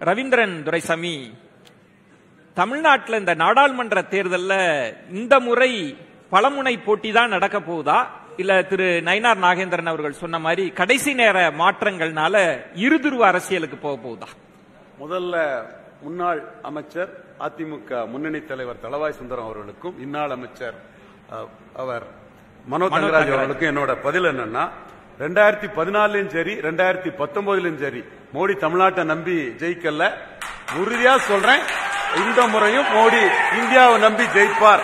ரவீந்திரன் துரைசாமி, தமிழ்நாட்டில் இந்த நாடாளுமன்ற தேர்தலில் இந்த முறை பலமுனை போட்டி தான் நடக்க போகுதா, இல்ல திரு நயினார் நாகேந்திரன் அவர்கள் சொன்ன மாதிரி கடைசி நேர மாற்றங்கள்னால இருதுருவ அரசியலுக்கு போக போகுதா? முதல்ல முன்னாள் அமைச்சர் அதிமுக முன்னணி தலைவர் தளவாய் சுந்தரம் அவர்களுக்கும் இந்நாள் அமைச்சர் அவர் மனோ தங்கராஜ் அவர்களுக்கும் என்னோட பதில் என்னன்னா, 2014 சரி 2019 சரி மோடி தமிழ்நாட்டை நம்பி ஜெயிக்கல. உறுதியா சொல்றேன், இந்த முறையும் மோடி இந்தியாவை நம்பி ஜெயிப்பார்.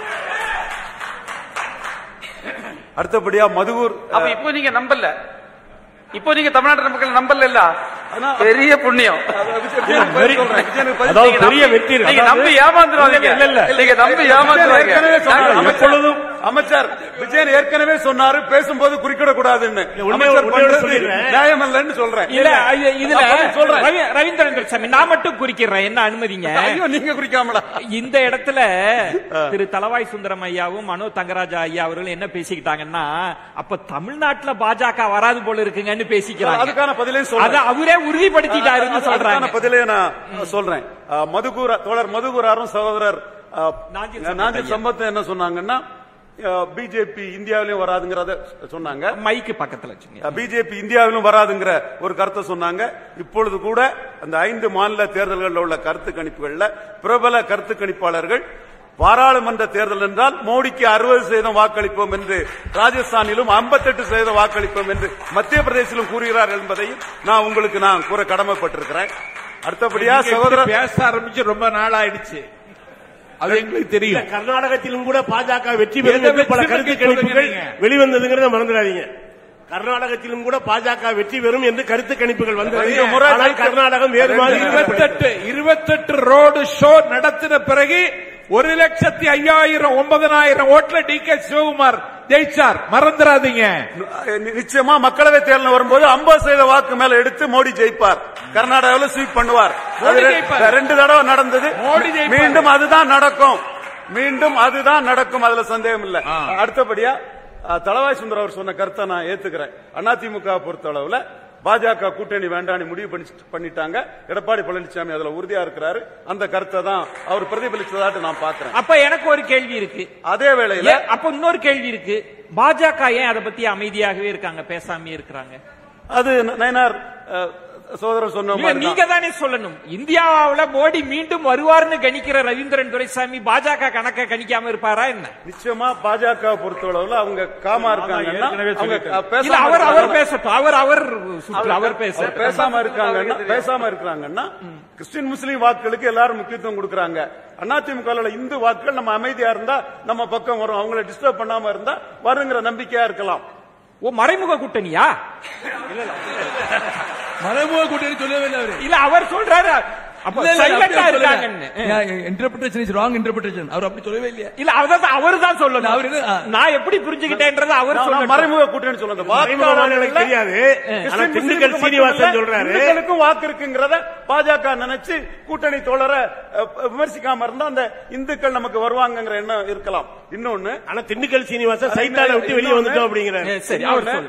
அடுத்தபடியா மதுவூர். இப்போ நீங்க நம்பல, இப்போ நீங்க தமிழ்நாட்டு மக்கள் நம்பல இல்ல, பெரிய புண்ணியம், பெரிய வெற்றி. நீங்க நம்பி ஏமாந்துருவாங்க. நீங்க நம்பி ஏமாந்துருவாங்க. எப்பொழுதும் அமைச்சர் விஜயன் ஏற்கனவே சொன்னாரு, பேசும்போது குறுக்கிட கூடாதுன்னு. நியாயம் இல்லன்னு சொல்றேன். ரவீந்திரன் துரைசாமி, நான் மட்டும் குறிக்கிறேன், என்ன அனுமதிங்க. நீங்க குறிக்காமலா? இந்த இடத்துல திரு தளவாய் சுந்தரம் ஐயாவும் மனோ தங்கராஜ் ஐயா அவர்கள் என்ன பேசிக்கிட்டாங்கன்னா, அப்ப தமிழ்நாட்டுல பாஜக வராது போல இருக்குங்கன்னு பேசிக்கிறாங்க. அதுக்கான பதிலே சொல்றேன், அவரே உறுதிப்படுத்திட்டாருன்னு சொல்றாங்க. பதிலே நான் சொல்றேன். தோழர் மதுகுராரும் சகோதரர் நாஞ்சில் சம்பத் என்ன சொன்னாங்கன்னா, பிஜேபி இந்தியாவிலும் வராதுங்கிறத சொன்னாங்க. மைக்கு பக்கத்துல பிஜேபி இந்தியாவிலும் வராதுங்கிற ஒரு கருத்தை சொன்னாங்க. இப்பொழுது கூட அந்த 5 மாநில தேர்தல்களில் உள்ள கருத்து கணிப்புகள்ல பிரபல கருத்து கணிப்பாளர்கள் பாராளுமன்ற தேர்தல் என்றால் மோடிக்கு 60% வாக்களிப்போம் என்று, ராஜஸ்தானிலும் 58% வாக்களிப்போம் என்று, மத்திய பிரதேசிலும் கூறுகிறார்கள் என்பதையும் நான் உங்களுக்கு கூற கடமைப்பட்டிருக்கிறேன். அடுத்தபடியா சகோதரர் பேச ஆரம்பிச்சு ரொம்ப நாள் ஆயிடுச்சு, அது எங்களுக்கு தெரியும். கர்நாடகத்திலும் கூட பாஜக வெற்றி பெறும் பல கருத்து கணிப்புகள் வெளிவந்ததுங்கிறத மறந்துடாதீங்க. கர்நாடகத்திலும் கூட பாஜக வெற்றி பெறும் என்று கருத்து கணிப்புகள் வந்தது. கர்நாடகம் வேறு மாதிரி 28 ரோடு ஷோ நடத்தின பிறகு 1,05,000 ஓட்டுல டி.கே. சிவகுமார் ஜெயிச்சார், மறந்துடாதீங்க. நிச்சயமா மக்களவை தேர்தல் வரும்போது 50% வாக்கு மேல எடுத்து மோடி ஜெயிப்பார். கர்நாடகாவில் ஸ்வீப் பண்ணுவார். 2 தடவை நடந்தது, மீண்டும் அதுதான் நடக்கும், மீண்டும் அதுதான் நடக்கும், அதுல சந்தேகம் இல்ல. அடுத்தபடியா தளவாய் சுந்தரம் அவர் சொன்ன கருத்தை நான் ஏத்துக்கிறேன். அதிமுக பொறுத்த அளவுல பாஜக கூட்டணி வேண்டான்னு முடிவு பண்ணிட்டாங்க. எடப்பாடி பழனிசாமி அதுல உறுதியா இருக்கிறாரு. அந்த கருத்தை தான் அவர் பிரதிபலித்ததாட்டு நான் பாக்குறேன். அப்ப எனக்கு ஒரு கேள்வி இருக்கு, அதே வேளையில அப்ப இன்னொரு கேள்வி இருக்கு, பாஜக ஏன் அதை பத்தி அமைதியாகவே இருக்காங்க, பேசாமே இருக்கிறாங்க? அது நயினார் சோதரர் சொன்ன மாதிரி நீங்க தானே சொல்லணும். இந்தியாவுல மோடி மீண்டும் வருவார்னு கணிக்கிற ரவீந்திரன் துரைசாமி பாஜக கணக்க கணிக்காம இருப்பாரா என்ன? நிச்சயமா பாஜக பொறுத்தளவுல அவங்க காமா இருக்காங்க. பேசாம இருக்காங்கன்னா கிறிஸ்டின் முஸ்லீம் வாக்குகளுக்கு எல்லாரும் முக்கியத்துவம் கொடுக்கறாங்க. அதிமுக இந்து வாக்குகள் நம்ம அமைதியா இருந்தா நம்ம பக்கம் வரும், அவங்களை டிஸ்டர்ப் பண்ணாம இருந்தா வருங்கிற நம்பிக்கையா இருக்கலாம். ஓ, மறைமுக கூட்டணியா? மறைமுக கூட்டணி சொல்லவே இல்லை அவரு. இல்ல, அவர் சொல்றாரு இன்டர்பிரேஷன் இஸ் ராங் இன்டர்பிரேஷன். அவர் அப்படி சொல்லவே இல்லையா? இல்ல, அவரு தான் சொல்லணும். அவரு நான் எப்படி புரிஞ்சுக்கிட்டேன்றது அவர் சொல்லணும். மறைமுக கூட்டணி சொல்லுங்க தெரியாது. திண்டுக்கல் சீனிவாசன் சொல்றாரு திண்டுக்கலுக்கும் வாக்கு இருக்குங்கிறத பாஜக நினைச்சு கூட்டணி தோழர விமர்சிக்காம இருந்தா அந்த இந்துக்கள் நமக்கு வருவாங்கிற எண்ணம் இருக்கலாம். இன்னொன்னு, ஆனா திண்டுக்கல் சீனிவாசன் சைத்தானை விட்டு வெளியே வந்துட்டோம் அப்படிங்கிறாரு. சரி,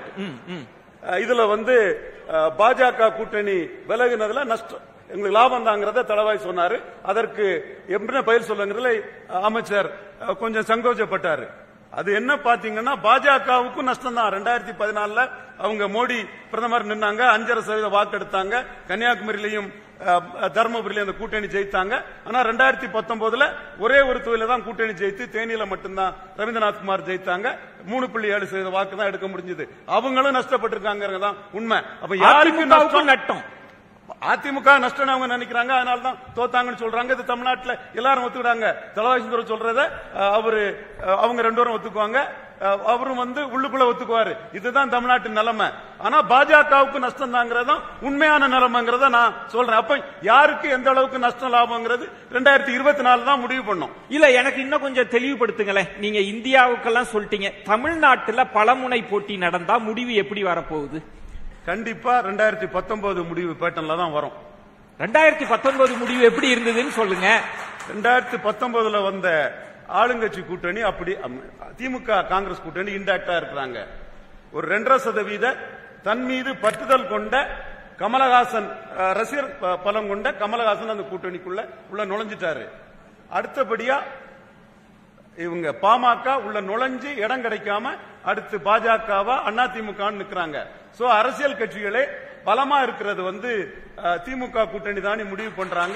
இதுல பாஜக கூட்டணி விலகுனதுல நஷ்டம், எங்களுக்கு லாபம் தாங்கிறத தளவாய் சொன்னாரு. அதற்கு என்ன பதில் சொல்லுங்கிறதுல அமைச்சர் கொஞ்சம் சங்கோச்சப்பட்டாரு. அது என்ன பாத்தீங்கன்னா, பாஜகவுக்கும் நஷ்டம் தான். 2014 அவங்க மோடி பிரதமர் நின்னாங்க, 5.5% வாக்கு எடுத்தாங்க. கன்னியாகுமரியிலையும் தர்மபுரியில அந்த கூட்டணி ஜெயித்தாங்க. ஆனா 2019 ஒரே ஒரு தொகுதியில தான் கூட்டணி ஜெயித்து, தேனியில மட்டும்தான் ரவீந்திரநாத் குமார் ஜெயித்தாங்க. 3.7% வாக்கு தான் எடுக்க முடிஞ்சது. அவங்களும் நஷ்டப்பட்டிருக்காங்க தான் உண்மை. அப்ப யாருக்கு நட்டம்? அதிமுக நஷ்டம் அவங்க நினைக்கிறாங்க, அதனாலதான் தோத்தாங்கன்னு சொல்றாங்க. இது தமிழ்நாட்டில் எல்லாரும் ஒத்துக்கிட்டாங்க. தளவாய் சுந்தரம் சொல்றத அவங்க 2 பேரும் ஒத்துக்குவாங்க, அவரும் உள்ளுக்குள்ள ஒத்துக்குவாரு. இதுதான் தமிழ்நாட்டின் நிலைமை. ஆனா பாஜகவுக்கு நஷ்டம் தாங்கிறதா உண்மையான நிலைமைங்கிறத நான் சொல்றேன். அப்ப யாருக்கு எந்த அளவுக்கு நஷ்டம் லாபம்ங்கிறது 2024 தான் முடிவு பண்ணும். இல்ல, எனக்கு இன்னும் கொஞ்சம் தெளிவுபடுத்துங்களேன். நீங்க இந்தியாவுக்கெல்லாம் சொல்லிட்டீங்க, தமிழ்நாட்டில் பலமுனை போட்டி நடந்தா முடிவு எப்படி வரப்போகுது? கண்டிப்பா 2019 முடிவு பேட்டன்ல தான் வரும். 2019 முடிவு எப்படி இருந்ததுன்னு சொல்லுங்க. 2019 வந்த ஆளுங்கட்சி கூட்டணி அப்படி, திமுக காங்கிரஸ் கூட்டணி இன்டாக்டா இருக்கிறாங்க. ஒரு 2.5% தன் மீது பற்றுதல் கொண்ட கமலஹாசன் ரசிகர் பலம் கொண்ட கமலஹாசன் அந்த கூட்டணிக்குள்ள உள்ள நுழைஞ்சிட்டாரு. அடுத்தபடியா இவங்க பாமக உள்ள நுழைஞ்சு இடம் கிடைக்காம அடுத்து பாஜகவா அதிமுக நிக்கிறாங்க. சோ அரசியல் கட்சிகளே பலமா இருக்கிறது திமுக கூட்டணி தான் முடிவு பண்றாங்க.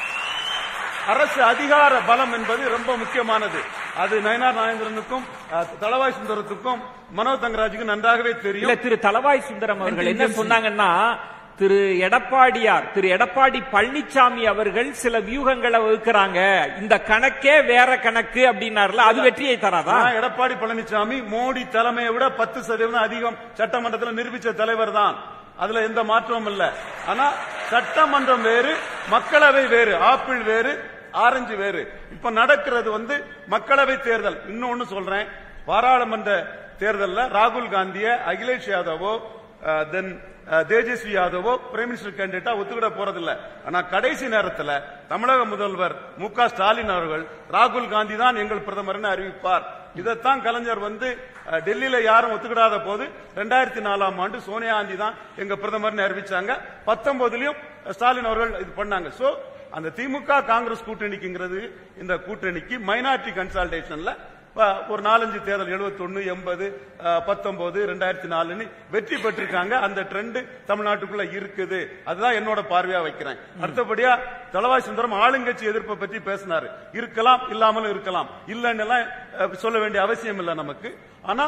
அரசு அதிகார பலம் என்பது ரொம்ப முக்கியமானது. அது நயனார் நாகேந்திரனுக்கும் தளவாய் சுந்தரத்துக்கும் மனோ தங்கராஜுக்கும் நன்றாகவே தெரியும். திரு தளவாய் சுந்தரம் அவர்கள் என்ன சொன்னாங்கன்னா, திரு எடப்பாடி பழனிசாமி அவர்கள் சில வியூகங்களை வகுக்கிறாங்க, இந்த கணக்கே வேற கணக்கு அப்படின்னாருல, அது வெற்றியை தராதா? எடப்பாடி பழனிசாமி மோடி தலைமையை விட 10% அதிகம் சட்டமன்றத்தில் நிரூபித்த தலைவர் தான். அதுல எந்த மாற்றமும் இல்ல. ஆனா சட்டமன்றம் வேறு, மக்களவை வேறு, ஆப்பிள் வேறு, ஆரஞ்சு வேறு. இப்ப நடக்கிறது மக்களவை தேர்தல். இன்னொன்னு சொல்றேன், பாராளுமன்ற தேர்தலில் ராகுல் காந்திய அகிலேஷ் யாதவோ தென் தேஜஸ்வி யாதவோ பிரைம் மினிஸ்டர் கேண்டிடேட்டா ஒத்துக்கிட போறதில்ல. ஆனா கடைசி நேரத்தில் தமிழக முதல்வர் மு.க. ஸ்டாலின் அவர்கள் ராகுல் காந்தி தான் எங்கள் பிரதமர் அறிவிப்பார். இதைத்தான் கலைஞர் டெல்லியில யாரும் ஒத்துக்கிடாத போது 2004ஆம் ஆண்டு சோனியா காந்தி தான் எங்க பிரதமர் அறிவிச்சாங்க. 19லயும் ஸ்டாலின் அவர்கள் இது பண்ணாங்க. சோ அந்த திமுக காங்கிரஸ் கூட்டணிக்குங்கிறது இந்த கூட்டணிக்கு மைனாரிட்டி கன்சால்டேஷன்ல ஒரு 4-5 தேர்தல் 71, 80, 19, 2004 வெற்றி பெற்றிருக்காங்க. அந்த ட்ரெண்ட் தமிழ்நாட்டுக்குள்ள இருக்குது. அதுதான் என்னோட பார்வையா வைக்கிறேன். அடுத்தபடியா தளவாய் சுந்தரம் ஆளுங்கட்சி எதிர்ப்பை பற்றி பேசினாரு. இருக்கலாம், இல்லாமலும் இருக்கலாம், இல்லன்னு சொல்ல வேண்டிய அவசியம் இல்லை நமக்கு. ஆனா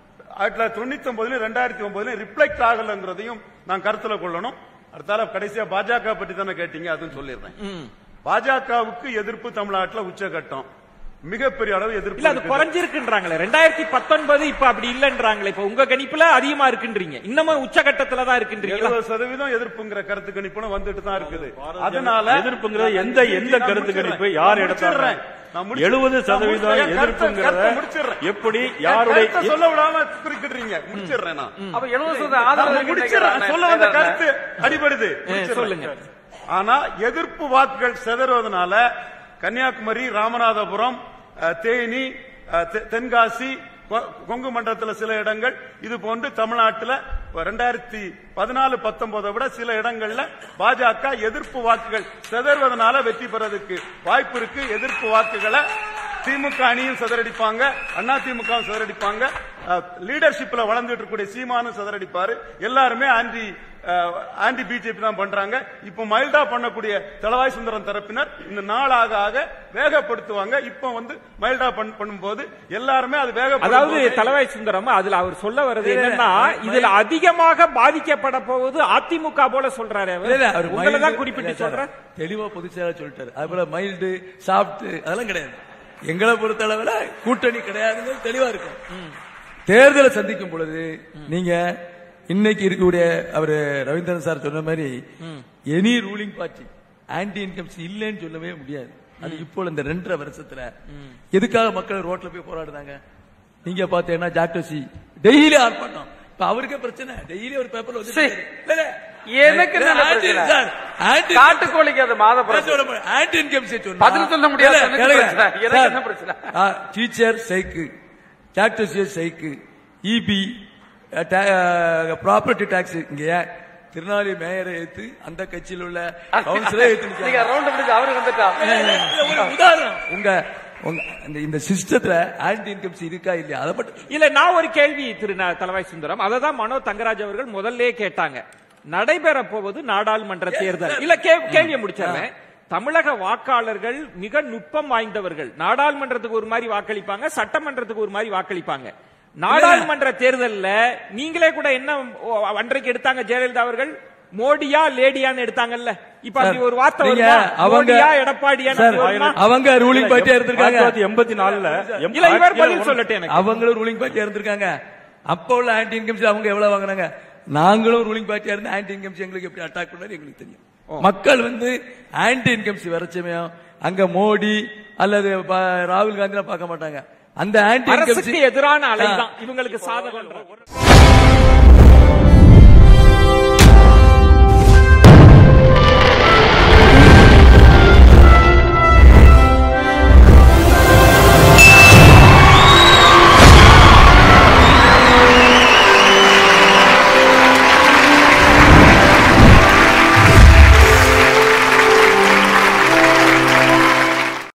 1999 2009 ரிஃப்ளெக்ட் ஆகலங்கிறதையும் நான் கருத்துல கொள்ளணும். அடுத்தால கடைசியா பாஜக பற்றி தானே கேட்டீங்க, அதுவும் சொல்லிடுறேன். பாஜகவுக்கு எதிர்ப்பு தமிழ்நாட்டில் உச்சகட்டம், மிகப்பெரிய அளவு எதிர்ப்பு. இல்ல, அது குறைஞ்சிருக்குன்றாங்களே 2019, இப்ப அப்படி இல்லன்றாங்களே. இப்ப உங்க கணிப்புல அதிகமா இருக்குன்றீங்க, இன்னமும் உச்சகட்டத்துல தான் இருக்குன்றீங்க. 70% எதிர்ப்புங்கிற கருத்து கணிப்பு வந்துட்டு தான் இருக்குது. அதனால எதிர்ப்புங்கிற எந்த கருத்து கணிப்பு யார் எடுத்தாங்க? 70% எதிர்ப்புங்கிறத எப்படி யாருடைய சொல்ல விடாம குறிக்கிடுறீங்க? முடிச்சிடுறேன் நான். அப்ப 70% ஆதரவு சொல்ல வந்த கருத்து அடிபடுது. சொல்லுங்க. ஆனா எதிர்ப்பு வாக்குகள் சிதறுவதனால கன்னியாகுமரி, ராமநாதபுரம், தேனி, தென்காசி, கொங்கு மண்டலத்தில் சில இடங்கள், இது போன்று தமிழ்நாட்டில் 2014-19 விட சில இடங்கள்ல பாஜக எதிர்ப்பு வாக்குகள் சிதறுவதனால வெற்றி பெறதுக்கு வாய்ப்பு இருக்கு. எதிர்ப்பு வாக்குகளை திமுக அணியும் சிதறடிப்பாங்க, அதிமுக சிதறடிப்பாங்க, லீடர்ஷிப்ல வளர்ந்துட்டு இருக்கக்கூடிய சீமானும் சிதறடிப்பாரு. எல்லாருமே ஆன்டி பிஜேபி தான் பண்றாங்க. இப்ப மைல்டா பண்ணக்கூடிய தளவாய் சுந்தரம் தரப்பினர் இந்த நாளாக ஆக வேகப்படுத்துவாங்க. இப்ப மைல்டா பண்ணும்போது எல்லாருமே அது அதாவது தளவாய் சுந்தரம் அதுல அவர் சொல்ல வர்றது என்னன்னா, இதுல அதிகமாக பாதிக்கப்பட போவது அதிமுக போல சொல்றாரு. உங்களதான் குறிப்பிட்டு சொல்ற தெளிவா பொதுச்செயலாளர் சொல்லிட்டாரு. அது போல மைல்டு சாஃப்ட் அதெல்லாம் கிடையாது. எங்களை பொறுத்த அளவுல கூட்டணி கிடையாது, தெளிவா இருக்கும். தேர்தலை சந்திக்கும் பொழுது நீங்க இன்னைக்கு இருக்கக்கூடிய அவரு ரவீந்திரன் சார் சொன்ன மாதிரி any ruling party anti incumbents இல்லைன்னு சொல்லவே முடியாது. அது இப்போ இந்த 2.5 வருஷத்துல எதுக்காக மக்கள் ரோட்ல போய் போராடுறாங்க? நீங்க பாத்தீங்கன்னா ஜாக்டோசி டெய்லி ஆர்ப்பாட்டம். இப்ப அவருக்கே பிரச்சனை, டெய்லி ஒரு பேப்பர்ல எனக்கு காட்டுக்கோழிக்கு அது மாத ஆன்டி இன்கம்ஸ் பதில் சொல்ல முடியாது. டீச்சர் சைக்கு, ஜாக்டோசி சைக்கு, இபி, ப்ராப்பர்ட்டி டாக்ஸ். இங்க திருநாளி மேயரை ஏத்து அந்த கட்சியில் உள்ள கவுன்சிலர் உதாரணம். இந்த சிஸ்டத்துல ஆன்டி இன்கம்ஸ் இருக்கா இல்லையா? அதை மட்டும் இல்ல. நான் ஒரு கேள்வி திரு தளவாய் சுந்தரம், அததான் மனோ தங்கராஜ் அவர்கள் முதல்ல கேட்டாங்க. நடைபெற போவது நாடாளுமன்ற தேர்தல். இல்ல, கேள்வியை முடிச்சிடறேன். தமிழக வாக்காளர்கள் மிக நுட்பம் வாய்ந்தவர்கள். நாடாளுமன்றத்துக்கு ஒரு மாதிரி வாக்களிப்பாங்க, சட்டமன்றத்துக்கு ஒரு மாதிரி வாக்களிப்பாங்க. நாடாளுமன்ற தேர்தலில் நீங்களே கூட என்ன அன்றைக்கு எடுத்தாங்க ஜெயலலிதா அவர்கள், மோடியா லேடியான்னு எடுத்தாங்கல்ல. இப்ப அப்படி ஒரு வார்த்தை மோடியா எடப்பாடியா அவங்க ரூலிங் பார்ட்டியா இருந்திருக்காங்க. 1984ல இவர் பதில் சொல்லட்டேன். அவங்களும் ரூலிங் பார்ட்டியா இருந்திருக்காங்க. அப்ப உள்ள ஆன்டி இன்கம்ஸ் அவங்க எவ்வளவு வாங்கினாங்க? நாங்களும் ரூலிங் பார்ட்டியா இருந்து ஆன்டி இன்கம்ஸ் எங்களுக்கு எப்படி அட்டாக் பண்ணாரு எங்களுக்கு தெரியும். மக்கள் ஆன்டி இன்கம்ஸ் வர சமயம் அங்க மோடி அல்லது ராகுல் காந்தி பார்க்க மாட்டாங்க. அந்த ஆன்டி இன்கம்ஸ் எதிரான அலை தான் இவங்களுக்கு சாதகம்.